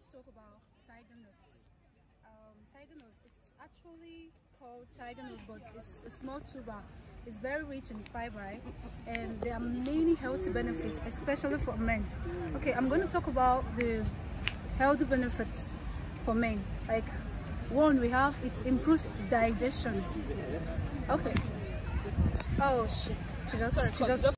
talk about tiger nuts. Tiger nuts, it's actually called tiger nut, but it's a small tuber. It's very rich in fiber, and there are many healthy benefits, especially for men. Okay, I'm going to talk about the healthy benefits for men. Like, one, we have it improves digestion. Okay. Oh shit! She just